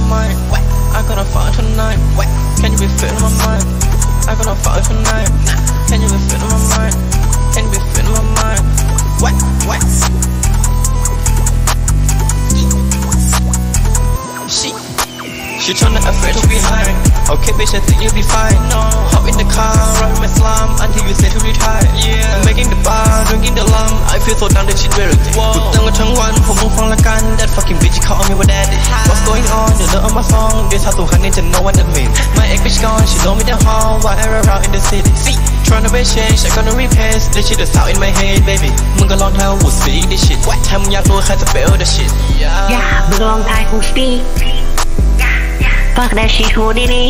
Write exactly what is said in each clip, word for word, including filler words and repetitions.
mind I gonna fuck tonight Can you be fit in my mind I gonna fuck tonight Can you be fit in my mind Can you be fit in my mind What what She She tryna afraid to be high Okay bitch I think you'll be fine No Hop in the car ride my slum Until you say to retire Yeah Making the bar drinking the lum I feel so down that shit very thick กูเตือนกันทั้งวันผมมึงฟังละกัน That fucking bitch call me with daddy What's going on you know on my song This how ตัวคันนี้จะ know what that mean My ex bitch gone she know me the hall While I around in the city See Tryna be change I gonna repace This shit is out in my head baby มึงก็ลองทาย who speak this shit ถ้ามึงอยากรู้ใครจะ spell the shit Yeah Yeah มึงลองทาย who speak Fuck that shit who did it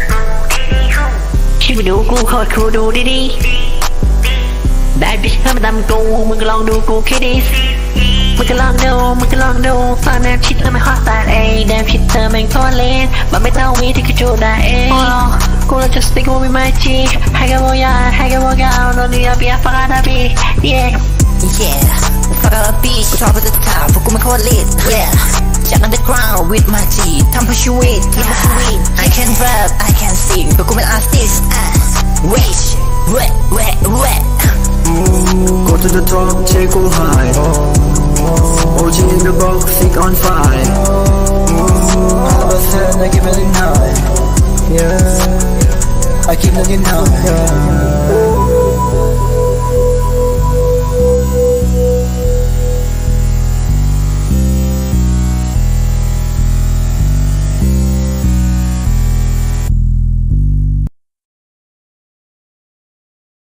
ชิบดูกูโคตรคูดูดีๆ Bad bitch เพิ่มมาตามกูมึงก็ลองดูกูแค่ดิสมึงก็ลองดูมึงก็ลองดูฟังแนวชิดเธอไม่ฮอตแต่เอ้แนวชิดเธอแม่งโคตรเล่นมันไม่ต้องมีที่กูจูได้เองกูเราจะ stick with my G ให้กับโมยาให้กับโมยาโดนเดียบยาฟังอะไรบี Yeah Yeah fuck up a beat กูชอบไปจะถามพวกกูไม่โคตรเล่น Yeahจาก underground with my G ทำ push you it ทำ push you it I can rap I can sing พวกกูเป็น artist Wait wet wet wet Go to the top take go high O G in the box sick on fire Have a fan I keep it in high Yeah I keep it in high